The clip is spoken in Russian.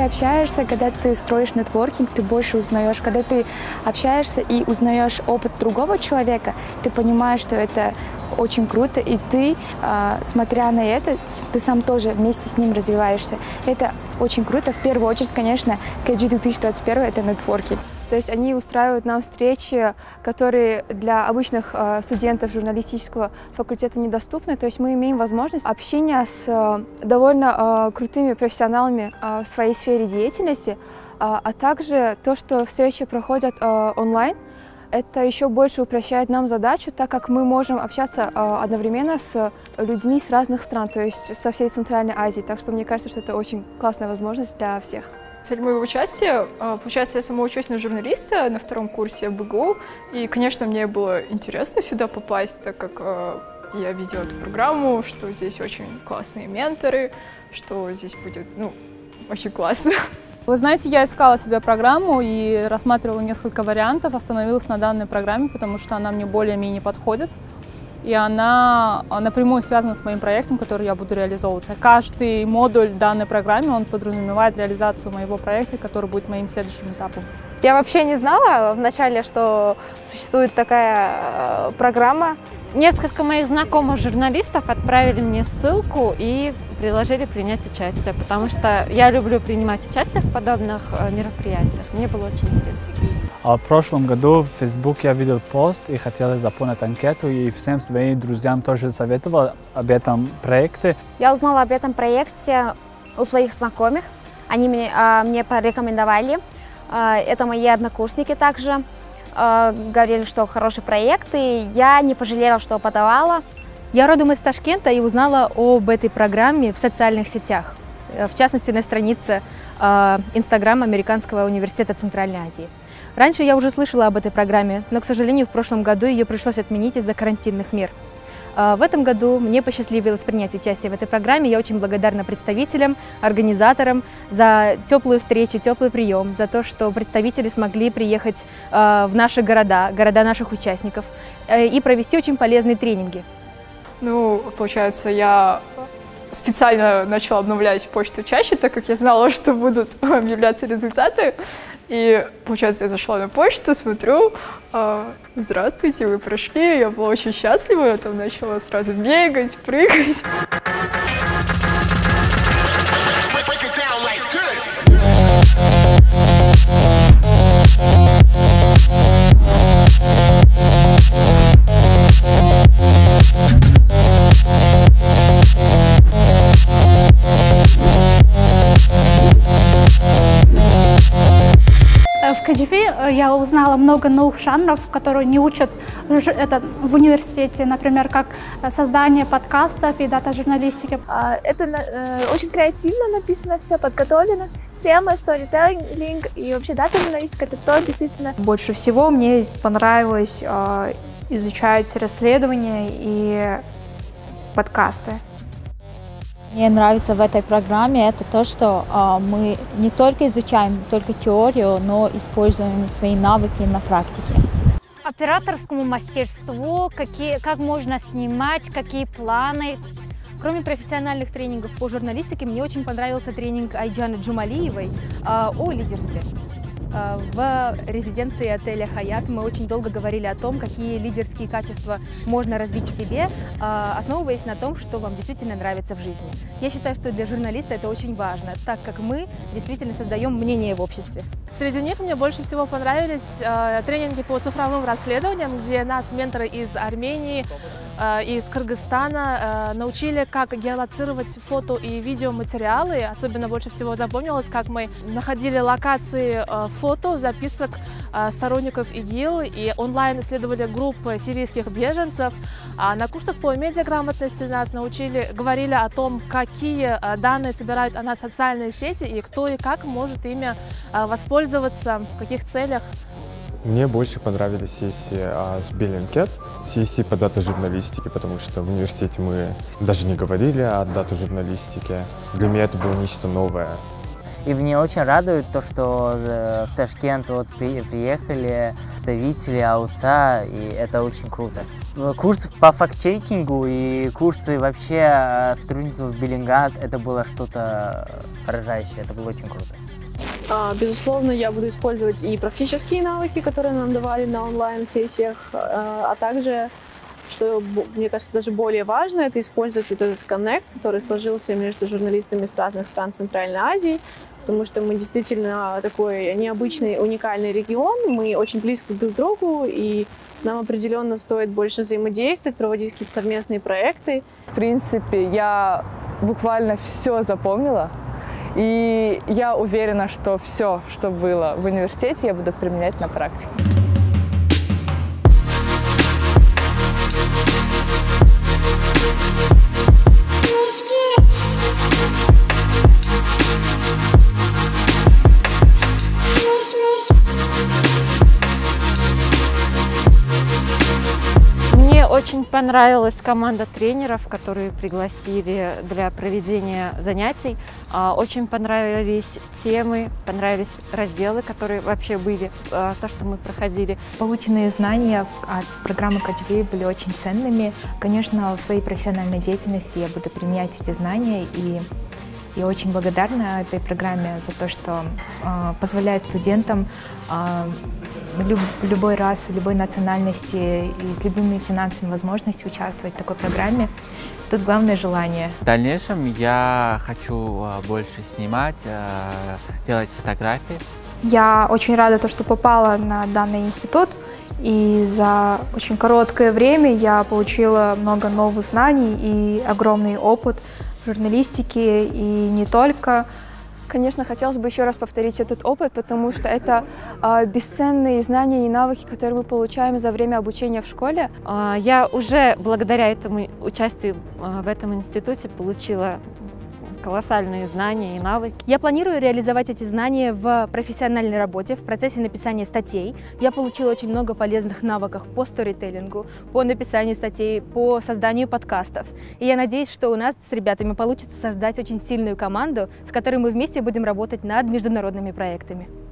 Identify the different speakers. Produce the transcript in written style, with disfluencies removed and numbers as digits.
Speaker 1: общаешься, когда ты строишь нетворкинг, ты больше узнаешь. Когда ты общаешься и узнаешь опыт другого человека, ты понимаешь, что это очень круто, и ты, смотря на это, ты сам тоже вместе с ним развиваешься. Это очень круто. В первую очередь, конечно, KG 2021 — это нетворкинг.
Speaker 2: То есть они устраивают нам встречи, которые для обычных студентов журналистического факультета недоступны. То есть мы имеем возможность общения с довольно крутыми профессионалами в своей сфере деятельности, а также то, что встречи проходят онлайн, это еще больше упрощает нам задачу, так как мы можем общаться одновременно с людьми с разных стран, то есть со всей Центральной Азии. Так что мне кажется, что это очень классная возможность для всех.
Speaker 3: Цель моего участия, получается, я сама учусь на журналиста на втором курсе БГУ, и, конечно, мне было интересно сюда попасть, так как я видела эту программу, что здесь очень классные менторы, что здесь будет, очень классно.
Speaker 4: Вы знаете, я искала себе программу и рассматривала несколько вариантов, остановилась на данной программе, потому что она мне более-менее подходит. И она напрямую связана с моим проектом, который я буду реализовываться. Каждый модуль данной программы, он подразумевает реализацию моего проекта, который будет моим следующим этапом.
Speaker 5: Я вообще не знала вначале, что существует такая программа. Несколько моих знакомых журналистов отправили мне ссылку и предложили принять участие, потому что я люблю принимать участие в подобных мероприятиях. Мне было очень интересно.
Speaker 6: В прошлом году в Facebook я видел пост и хотел заполнить анкету, и всем своим друзьям тоже советовал об этом проекте.
Speaker 7: Я узнала об этом проекте у своих знакомых, они мне порекомендовали. Это мои однокурсники также говорили, что хороший проект, и я не пожалела, что подавала.
Speaker 8: Я родом из Ташкента и узнала об этой программе в социальных сетях, в частности на странице Instagram Американского университета Центральной Азии. Раньше я уже слышала об этой программе, но, к сожалению, в прошлом году ее пришлось отменить из-за карантинных мер. В этом году мне посчастливилось принять участие в этой программе. Я очень благодарна представителям, организаторам за теплую встречу, теплый прием, за то, что представители смогли приехать в наши города наших участников и провести очень полезные тренинги.
Speaker 3: Получается, я специально начала обновлять почту чаще, так как я знала, что будут объявляться результаты. И, получается, я зашла на почту, смотрю, здравствуйте, вы прошли. Я была очень счастлива, я там начала сразу бегать, прыгать.
Speaker 9: В KGV я узнала много новых жанров, которые не учат в университете, например, как создание подкастов и дата-журналистики.
Speaker 5: Это очень креативно написано, все подготовлено. Темы, сторителлинг и вообще дата-журналистика — это то, действительно.
Speaker 10: Больше всего мне понравилось изучать расследования и подкасты.
Speaker 11: Мне нравится в этой программе это то, что мы не только изучаем теорию, но используем свои навыки на практике.
Speaker 12: Операторскому мастерству, как можно снимать, какие планы.
Speaker 8: Кроме профессиональных тренингов по журналистике, мне очень понравился тренинг Айджаны Джумалиевой о лидерстве. В резиденции отеля «Хаят» мы очень долго говорили о том, какие лидерские качества можно развить в себе, основываясь на том, что вам действительно нравится в жизни. Я считаю, что для журналиста это очень важно, так как мы действительно создаем мнение в обществе.
Speaker 2: Среди них мне больше всего понравились тренинги по цифровым расследованиям, где нас менторы из Армении, из Кыргызстана научили, как геолоцировать фото и видеоматериалы. Особенно больше всего запомнилось, как мы находили локации фото, записок сторонников ИГИЛ и онлайн исследовали группы сирийских беженцев. На курсах по медиаграмотности нас говорили о том, какие данные собирают о нас социальные сети и кто и как может ими воспользоваться, в каких целях.
Speaker 13: Мне больше понравились сессии с Bellingcat, сессии по дата-журналистике, потому что в университете мы даже не говорили о дата-журналистике. Для меня это было нечто новое.
Speaker 14: И мне очень радует то, что в Ташкент вот приехали представители АУЦА, и это очень круто. Курс по факт-чекингу и курсы вообще сотрудников Белингат, это было что-то поражающее, это было очень круто.
Speaker 15: Безусловно, я буду использовать и практические навыки, которые нам давали на онлайн-сессиях, а также, что, мне кажется, даже более важно, это использовать этот коннект, который сложился между журналистами с разных стран Центральной Азии, потому что мы действительно такой необычный, уникальный регион, мы очень близки друг к другу, и нам определенно стоит больше взаимодействовать, проводить какие-то совместные проекты.
Speaker 16: В принципе, я буквально все запомнила. И я уверена, что все, что было в университете, я буду применять на практике.
Speaker 5: Мне очень понравилась команда тренеров, которые пригласили для проведения занятий. Очень понравились темы, понравились разделы, которые вообще были, то, что мы проходили.
Speaker 17: Полученные знания от программы Качви были очень ценными. Конечно, в своей профессиональной деятельности я буду применять эти знания, и я очень благодарна этой программе за то, что позволяет студентам любой расы, любой национальности и с любыми финансовыми возможностями участвовать в такой программе. Тут главное желание.
Speaker 18: В дальнейшем я хочу больше снимать, делать фотографии.
Speaker 10: Я очень рада, что попала на данный институт, и за очень короткое время я получила много новых знаний и огромный опыт журналистики, и не только.
Speaker 1: Конечно, хотелось бы еще раз повторить этот опыт, потому что это бесценные знания и навыки, которые мы получаем за время обучения в школе.
Speaker 5: Я уже благодаря этому участию в этом институте получила колоссальные знания и навыки.
Speaker 8: Я планирую реализовать эти знания в профессиональной работе, в процессе написания статей. Я получила очень много полезных навыков по сторителлингу, по написанию статей, по созданию подкастов. И я надеюсь, что у нас с ребятами получится создать очень сильную команду, с которой мы вместе будем работать над международными проектами.